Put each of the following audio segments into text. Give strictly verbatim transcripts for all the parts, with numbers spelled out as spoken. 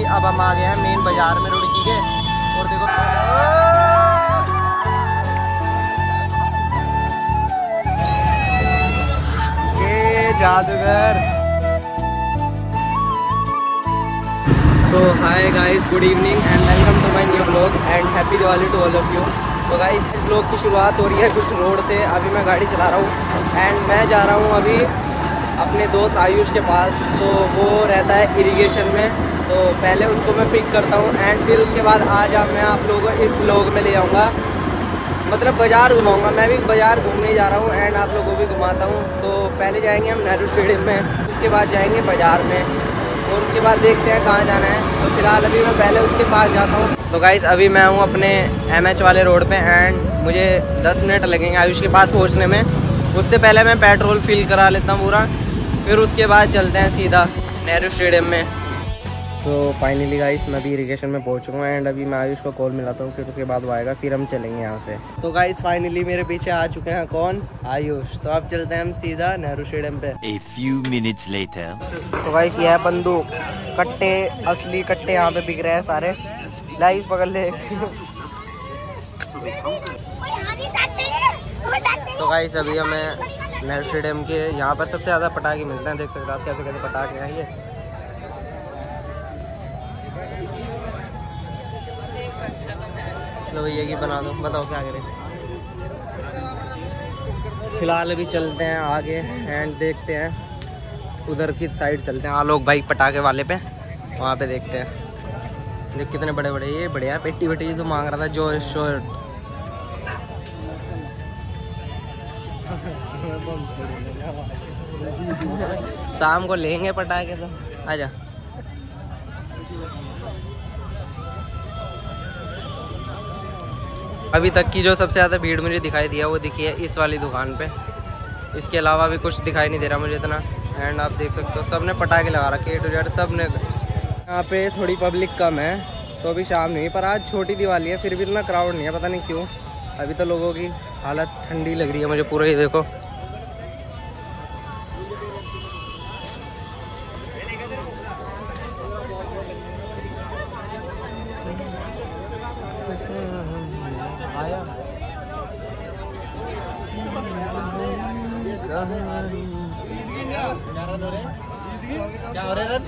Finally अब हम आ गए हैं मेन बाजार में रुड़की के। और देखो ये जादूगर। So hi guys, good evening and welcome to my new blog and happy Diwali to all of you. तो गाइस इस ब्लॉग की शुरुआत हो रही है कुछ रोड से। अभी मैं गाड़ी चला रहा हूँ एंड मैं जा रहा हूँ अभी अपने दोस्त आयुष के पास। तो वो रहता है इरिगेशन में, तो पहले उसको मैं पिक करता हूँ एंड फिर उसके बाद आज मैं आप लोगों को इस ब्लॉग में ले आऊँगा, मतलब बाज़ार घुमाऊँगा। मैं भी बाज़ार घूमने जा रहा हूँ एंड आप लोगों को भी घुमाता हूँ। तो पहले जाएंगे हम नेहरू स्टेडियम में, उसके बाद जाएंगे बाज़ार में और उसके बाद देखते हैं कहाँ जाना है। तो फिलहाल अभी मैं पहले उसके पास जाता हूँ। तो गाइज़ अभी मैं हूँ अपने एम एच वाले रोड पे एंड मुझे दस मिनट लगेंगे आयुष के पास पहुँचने में। उससे पहले मैं पेट्रोल फिल करा लेता हूँ पूरा, फिर उसके बाद चलते हैं सीधा नेहरू स्टेडियम में। तो फाइनली गाइस मैं भी इरिगेशन में पहुँच चुका हूँ एंड अभी मैं आयुष को कॉल मिलाता हूँ, फिर उसके बाद वो आएगा, फिर हम चलेंगे यहाँ से। तो गाइस फाइनली मेरे पीछे आ चुके हैं कौन, आयुष। तो अब चलते हैं हम सीधा नेहरू स्टेडियम पे। A few minutes later. तो गाइस ये है बंदूक, कट्टे, असली कट्टे यहाँ पे बिक रहे हैं सारे। लाइस पकड़ ले। तो गाइस अभी हमें नेहरू स्टेडियम के यहाँ पर सबसे ज़्यादा पटाखे मिलते हैं, देख सकते हैं आप कैसे कैसे पटाखे हैं ये। लो भैया की बना दो, बताओ क्या करें। फिलहाल अभी चलते हैं आगे एंड देखते हैं उधर की साइड चलते हैं आलोक भाई पटाखे वाले पे, वहाँ पे देखते हैं। देख कितने बड़े बड़े, ये बढ़िया पेटी वेटी तो मांग रहा था जो शोर। शाम को लेंगे पटाखे तो आजा। अभी तक की जो सबसे ज़्यादा भीड़ मुझे दिखाई दिया वो दिखी है इस वाली दुकान पे, इसके अलावा भी कुछ दिखाई नहीं दे रहा मुझे इतना। एंड आप देख सकते हो सब ने पटाखे लगा रखे ए टू जेड, सब ने। यहाँ पे थोड़ी पब्लिक कम है तो अभी शाम नहीं, पर आज छोटी दिवाली है फिर भी इतना क्राउड नहीं है, पता नहीं क्यों। अभी तो लोगों की हालत ठंडी लग रही है मुझे पूरा, ही देखो। क्या हो रहा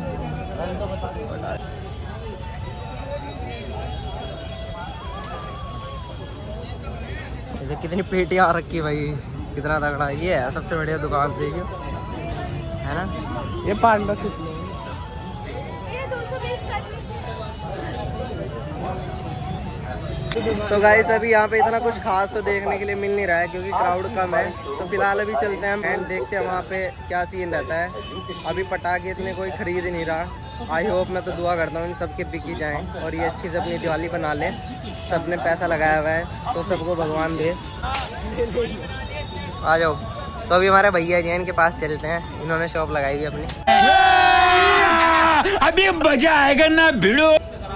है? कितनी पेटियां रखी भाई, कितना तगड़ा। ये है सबसे बढ़िया दुकान पे है ना, ये पांडा सूट। तो गाइस अभी यहाँ पे इतना कुछ खास तो देखने के लिए मिल नहीं रहा है क्योंकि क्राउड कम है। तो फिलहाल अभी चलते हैं एंड देखते हैं वहाँ पे क्या सीन रहता है। अभी पटाखे इतने कोई खरीद नहीं रहा। आई होप, मैं तो दुआ करता हूँ इन सबके बिकी जाएं और ये अच्छी से अपनी दिवाली बना लें। सब ने पैसा लगाया हुआ है तो सबको भगवान दे। आ जाओ। तो अभी हमारे भैया जी इनके पास चलते हैं, इन्होंने शॉप लगाई हुई अपनी। अभी मजा आएगा ना भिड़ो।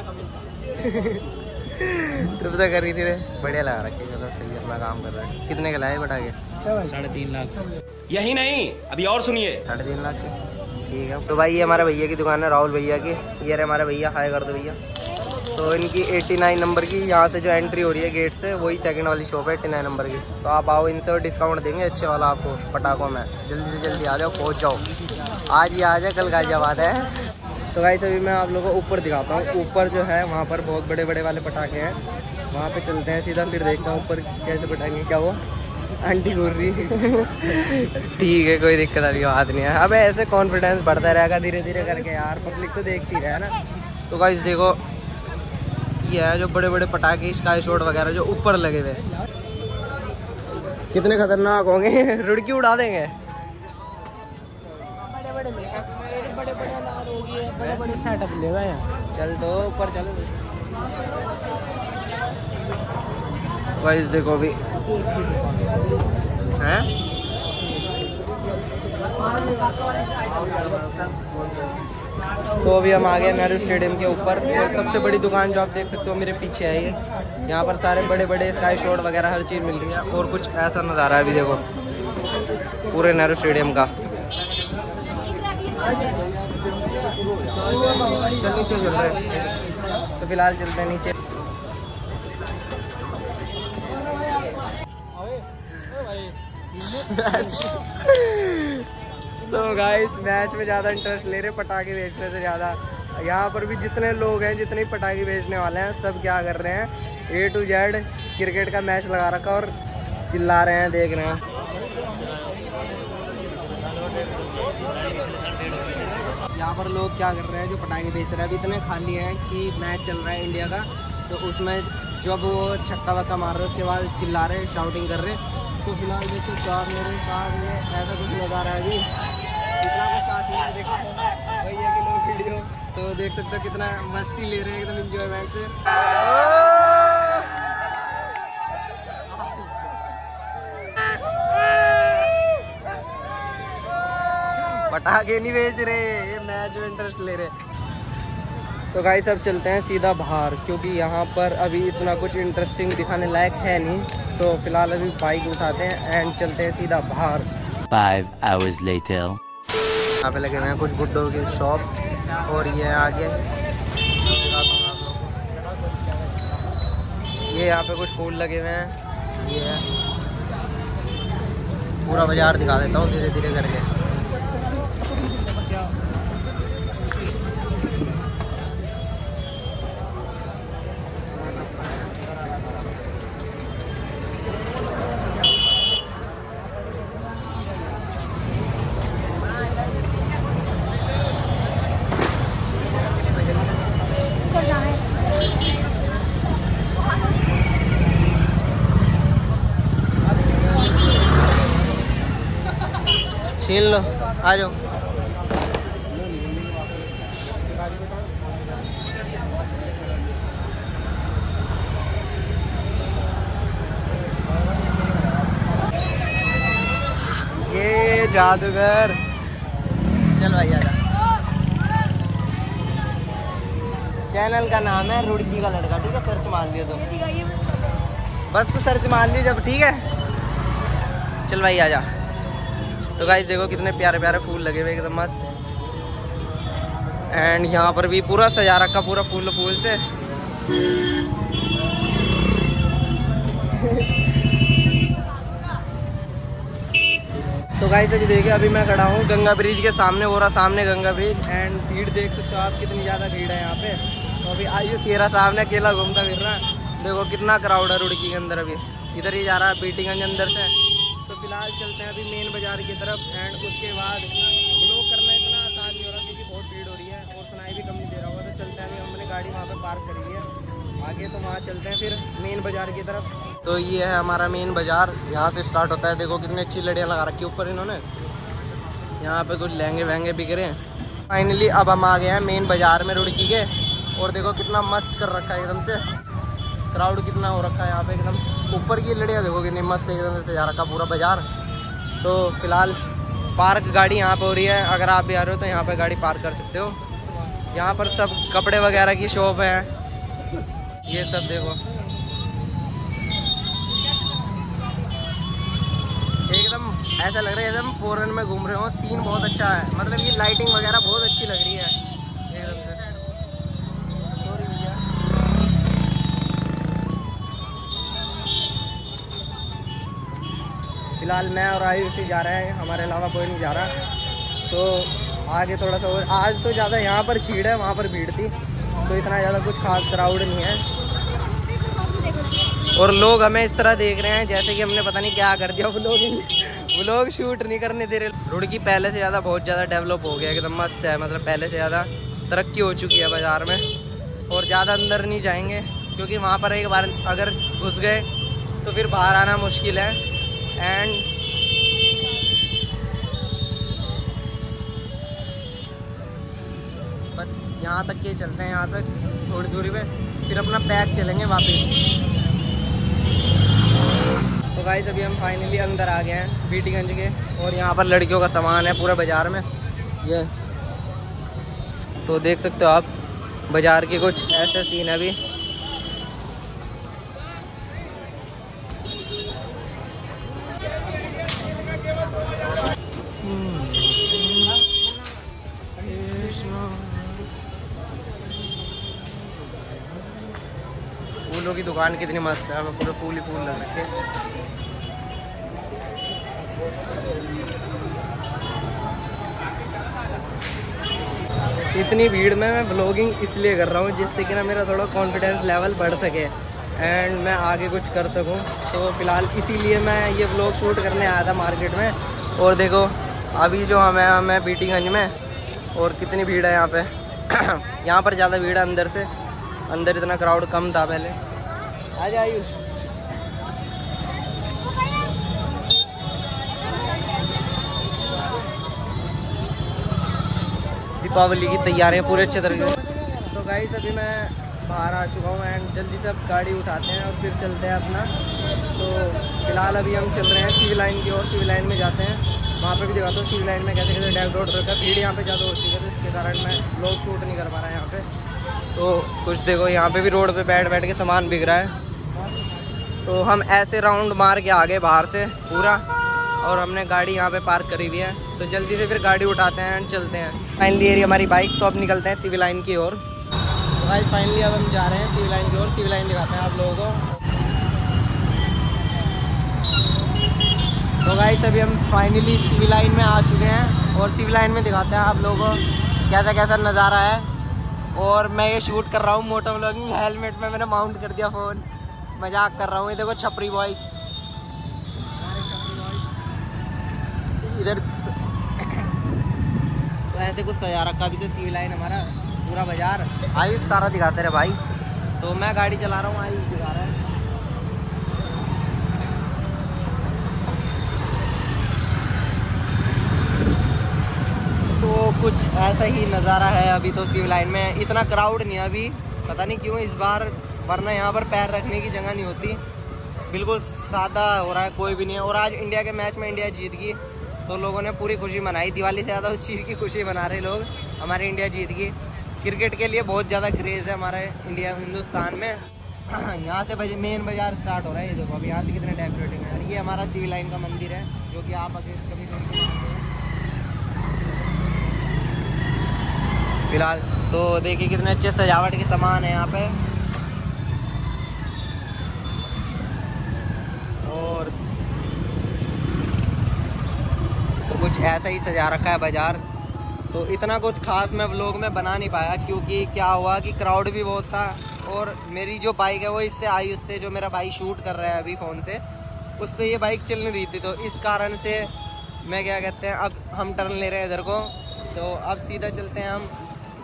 तो पता कर रही थी रे, बढ़िया लगा रखे, चलो सही है, अपना काम कर रहा है। कितने के लाए पटाखे? साढ़े तीन लाख। यही नहीं, अभी और सुनिए। साढ़े तीन लाख के, ठीक है। तो भाई ये हमारे भैया की दुकान है, राहुल भैया की। ये रहे हमारे भैया, हाय कर दो भैया। तो इनकी नवासी नंबर की यहाँ से जो एंट्री हो रही है गेट से, वही सेकंड वाली शॉप है नवासी नंबर की। तो आप आओ, इनसे और डिस्काउंट देंगे अच्छे वाला आपको पटाखों में। जल्दी से जल्दी आ जाओ, पहुँच जाओ। आज ही आ जाए, कल गाजियाबाद है। तो गाइस अभी मैं आप लोगों को ऊपर दिखाता हूँ। ऊपर जो है वहाँ पर बहुत बड़े बड़े वाले पटाखे हैं, वहाँ पे चलते हैं सीधा, फिर देखता हूँ ऊपर कैसे पटाखे। क्या वो आंटी घूर रही ठीक है, कोई दिक्कत वाली बात नहीं है। अब ऐसे कॉन्फिडेंस बढ़ता रहेगा धीरे धीरे करके यार, पब्लिक तो देखती रहे ना। तो गाइस देखो ये है जो बड़े बड़े पटाखे स्काई शॉट वगैरह जो ऊपर लगे हुए, कितने खतरनाक होंगे। रुड़की उड़ा देंगे। बड़े बड़े बड़े बड़े अनार हो गए, बड़े बड़े सेटअप ले गए हैं। चल दो ऊपर चलो। गाइस देखो अभी हैं, तो अभी हम आ गए नेहरू स्टेडियम के ऊपर। और सबसे बड़ी दुकान जो आप देख सकते हो मेरे पीछे है ये, यहाँ पर सारे बड़े बड़े स्काई शॉट वगैरह हर चीज़ मिल रही है। और कुछ ऐसा नज़ारा है अभी देखो पूरे नेहरू स्टेडियम का। चल नीचे चल रहे हैं, तो फिलहाल चलते हैं नीचे। तो गाइस मैच में ज़्यादा इंटरेस्ट ले रहे पटाखे बेचने से ज़्यादा। यहाँ पर भी जितने लोग हैं, जितने पटाखे बेचने वाले हैं, सब क्या कर रहे हैं, ए टू जेड क्रिकेट का मैच लगा रखा और चिल्ला रहे हैं, देख रहे हैं। यहाँ पर लोग क्या कर रहे हैं, जो पटाखे बेच रहे हैं, अभी इतने खाली हैं कि मैच चल रहा है इंडिया का, तो उसमें जब वो छक्का वक्का मार रहे हैं उसके बाद चिल्ला रहे हैं, शाउटिंग कर रहे हैं। तो फिलहाल देखो चार मेरे सामने ऐसा कुछ नज़ारा है, अभी इतना कुछ खास नहीं है, देख सकते हैं भैया के लोग वीडियो, तो देख सकते हो कितना मस्ती ले रहे हैं एकदम इंजॉयमेंट से। पटाखे नहीं बेच रहे, ये मैच में इंटरेस्ट ले रहे। तो गाइस अब चलते हैं सीधा बाहर, क्योंकि यहाँ पर अभी इतना कुछ इंटरेस्टिंग दिखाने लायक है नहीं। तो फिलहाल अभी बाइक उठाते हैं एंड चलते हैं सीधा बाहर। Five hours later. यहाँ पे लगे हुए हैं कुछ गुड्डों की शॉप, और ये आगे ये यहाँ पे कुछ फूल लगे हुए हैं। ये है पूरा बाजार दिखा देता हूँ धीरे धीरे करके। छीन लो, आ जाओ। ये जादूगर, चल भाई आजा। चैनल का नाम है रुड़की का लड़का, ठीक है, सर्च मार लियो तो बस, तू सर्च मार लियो जब, ठीक है। चल भाई आजा। तो गाइस देखो कितने प्यारे प्यारे फूल लगे हुए एकदम मस्त, एंड यहाँ पर भी पूरा सजा रखा पूरा फूल फूल से। तो गाइस अभी देखिए, अभी मैं खड़ा हूँ गंगा ब्रिज के सामने, हो रहा सामने गंगा ब्रिज, एंड भीड़ देख सकते हो आप कितनी ज़्यादा भीड़ है यहाँ पे। तो अभी आयुष येरा सामने अकेला घूमता फिर रहा है, देखो कितना क्राउड है रुड़की के अंदर। अभी इधर ही जा रहा है बीटीगंज अंदर से। तो फिलहाल चलते हैं अभी मेन बाजार की तरफ, एंड उसके बाद ब्लॉग करना इतना आसान नहीं हो रहा क्योंकि बहुत भीड़ हो रही है और सुनाई भी कम नहीं दे रहा होगा। तो चलते हैं, अभी हमने गाड़ी वहाँ पे पार्क करी है आगे, तो वहाँ चलते हैं फिर मेन बाजार की तरफ। तो ये है हमारा मेन बाजार, यहाँ से स्टार्ट होता है। देखो कितनी अच्छी लड़ियाँ लगा रखी ऊपर इन्होंने, यहाँ पे कुछ लहंगे वहंगे बिक रहे हैं। फाइनली अब हम आ गए हैं मेन बाजार में रुड़की के, और देखो कितना मस्त कर रखा है एकदम से, क्राउड कितना हो रखा है यहाँ पे एकदम। ऊपर की लड़ियाँ देखो कितनी मस्त एकदम से सजा रखा पूरा बाजार। तो फिलहाल पार्क गाड़ी यहाँ पे हो रही है, अगर आप भी आ रहे हो तो यहाँ पे गाड़ी पार्क कर सकते हो। यहाँ पर सब कपड़े वगैरह की शॉप है, ये सब देखो एकदम ऐसा लग रहा है जैसे हम फॉरेन में घूम रहे हो। सीन बहुत अच्छा है, मतलब ये लाइटिंग वगैरह बहुत अच्छी लग रही है एकदम से। फिलहाल मैं और आयुष ही जा रहे हैं, हमारे अलावा कोई नहीं जा रहा। तो आगे थोड़ा सा और, आज तो ज़्यादा यहाँ पर भीड़ है, वहाँ पर भीड़ थी, तो इतना ज़्यादा कुछ खास क्राउड नहीं है। और लोग हमें इस तरह देख रहे हैं जैसे कि हमने पता नहीं क्या कर दिया, वो लोग वो लोग शूट नहीं करने दे रहे। रुड़की पहले से ज़्यादा बहुत ज़्यादा डेवलप हो गया, एकदम मस्त है, मतलब पहले से ज़्यादा तरक्की हो चुकी है बाज़ार में। और ज़्यादा अंदर नहीं जाएंगे क्योंकि वहाँ पर एक बार अगर घुस गए तो फिर बाहर आना मुश्किल है। एंड बस यहाँ तक के चलते हैं, यहाँ तक थोड़ी दूरी पे, फिर अपना पैक चलेंगे वापस। तो गाइस अभी हम फाइनली अंदर आ गए हैं बीटीगंज के, और यहाँ पर लड़कियों का सामान है पूरा बाज़ार में ये। तो देख सकते हो आप बाज़ार के कुछ ऐसे सीन है अभी। फूलों की दुकान कितनी मस्त है, हमें पूरे फूल ही फूल लग रखे। इतनी भीड़ में मैं ब्लॉगिंग इसलिए कर रहा हूँ जिससे कि ना मेरा थोड़ा कॉन्फिडेंस लेवल बढ़ सके एंड मैं आगे कुछ कर सकूँ। तो फिलहाल इसीलिए मैं ये ब्लॉग शूट करने आया था मार्केट में। और देखो अभी जो हमें हमें बीटीगंज में, और कितनी भीड़ है यहाँ पे। यहाँ पर ज़्यादा भीड़ है अंदर से, अंदर इतना क्राउड कम था पहले। आ जा आयुष। दीपावली की तैयारियां पूरे अच्छे तरीके से। तो गाइस अभी मैं बाहर आ चुका हूँ एंड जल्दी से अब गाड़ी उठाते हैं और फिर चलते हैं अपना। तो फिलहाल अभी हम चल रहे हैं सिविल लाइन की ओर। सिविल लाइन में जाते हैं, वहाँ पे भी दिखाता हूँ सिविल लाइन में कैसे कैसे डैक रोड रखा। भीड़ यहाँ पे ज़्यादा हो चुकी है तो इसके कारण मैं ब्लॉग शूट नहीं कर पा रहा है यहाँ पे। तो कुछ देखो यहाँ पे भी रोड पे बैठ बैठ के सामान बिक रहा है। तो हम ऐसे राउंड मार के आ गए बाहर से पूरा, और हमने गाड़ी यहाँ पे पार्क करी हुई है। तो जल्दी से फिर गाड़ी उठाते हैं एंड चलते हैं। फाइनली एरिया हमारी बाइक, तो अब निकलते हैं सिविल लाइन की ओर। तो भाई फाइनली अब हम जा रहे हैं सिविल लाइन की ओर। सिविल लाइन दिखाते हैं आप लोगों को। तो गाइस अभी हम फाइनली सिविल लाइन में आ चुके हैं और सिविल लाइन में दिखाते हैं आप लोगों को कैसा कैसा नज़ारा है। और मैं ये शूट कर रहा हूँ मोटो व्लॉगिंग। हेलमेट में मैंने माउंट कर दिया फ़ोन, मजाक कर रहा हूँ। ये देखो छपरी बॉयज़ इधर। तो ऐसे कुछ सजा रखा भी। तो सिविल लाइन हमारा पूरा बाजार आयुष सारा दिखाते रहे भाई। तो मैं गाड़ी चला रहा हूँ, आयुष दिखा रहा है। तो कुछ ऐसा ही नज़ारा है अभी तो सिविल लाइन में। इतना क्राउड नहीं है अभी, पता नहीं क्यों इस बार, वरना यहाँ पर पैर रखने की जगह नहीं होती। बिल्कुल सादा हो रहा है, कोई भी नहीं है। और आज इंडिया के मैच में इंडिया जीत गई तो लोगों ने पूरी खुशी मनाई। दिवाली से ज़्यादा उस चीज़ की खुशी मना रहे लोग, हमारी इंडिया जीत गई। क्रिकेट के लिए बहुत ज़्यादा क्रेज़ है हमारे इंडिया हिंदुस्तान में। यहाँ से बज, मेन बाजार स्टार्ट हो रहा है। ये देखो अभी यहाँ से कितने डेकोरेटिंग है। ये हमारा सिविल लाइन का मंदिर है जो कि आप अगर कभी कभी फिलहाल तो देखिए कितने अच्छे सजावट के सामान है यहाँ पे। और तो कुछ ऐसा ही सजा रखा है बाजार। तो इतना कुछ खास मैं व्लॉग में बना नहीं पाया क्योंकि क्या हुआ कि क्राउड भी बहुत था। और मेरी जो बाइक है वो इससे आई, उससे जो मेरा भाई शूट कर रहा है अभी फ़ोन से, उस पर ये बाइक चल नहीं रही थी। तो इस कारण से मैं क्या कहते हैं, अब हम टर्न ले रहे हैं इधर को। तो अब सीधा चलते हैं हम।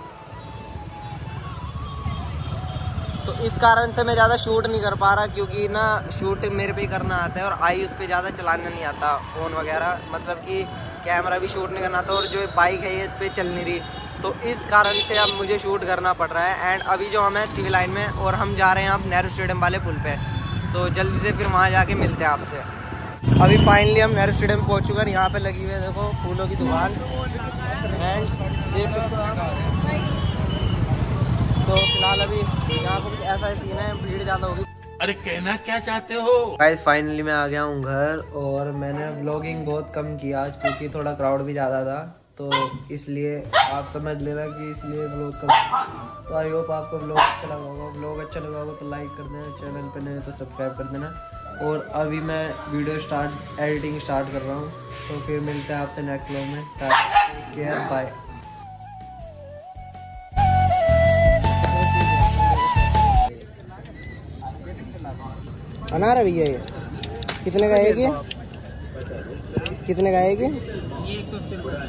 तो इस कारण से मैं ज़्यादा शूट नहीं कर पा रहा क्योंकि ना शूट मेरे पे ही करना आता है और आई उस पर ज़्यादा चलाना नहीं आता फ़ोन वगैरह, मतलब कि कैमरा भी शूट नहीं करना आता। और जो बाइक है ये इस पर चल नहीं रही, तो इस कारण से अब मुझे शूट करना पड़ रहा है। एंड अभी जो हम हैं सिविल लाइन में और हम जा रहे हैं अब नेहरू स्टेडियम वाले पुल पे। सो जल्दी से फिर वहाँ जाके मिलते हैं आपसे। अभी फाइनली हम नेहरू स्टेडियम पहुँच चुके हैं। यहाँ पे लगी हुई है देखो फूलों की दुकान। एंड ये तो फिलहाल अभी यहाँ पर कुछ ऐसा सीन है, भीड़ ज़्यादा होगी। अरे कहना क्या चाहते हो? गाइस फाइनली मैं आ गया हूँ घर और मैंने व्लॉगिंग बहुत कम किया आज क्योंकि थोड़ा क्राउड भी ज़्यादा था। तो इसलिए आप समझ लेना कि इसलिए व्लॉग कम। तो आई होप आपको व्लॉग अच्छा लगा होगा। व्लॉग अच्छा लगा होगा तो लाइक कर देना, चैनल पे नए तो सब्सक्राइब कर देना। और अभी मैं वीडियो स्टार्ट एडिटिंग स्टार्ट कर रहा हूँ। तो फिर मिलते हैं आपसे नेक्स्ट व्लॉग में। Take care, bye. अनार है भैया ये कितने का है? ये कितने का है? ये